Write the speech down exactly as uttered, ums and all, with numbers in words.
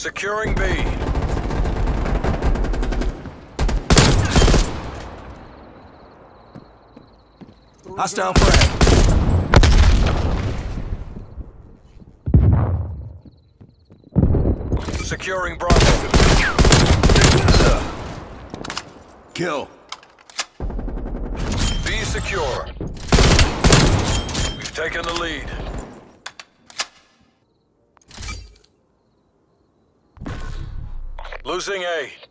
Securing B. Hostile frag. Securing Bravo. Kill. B secure. We've taken the lead. Losing A.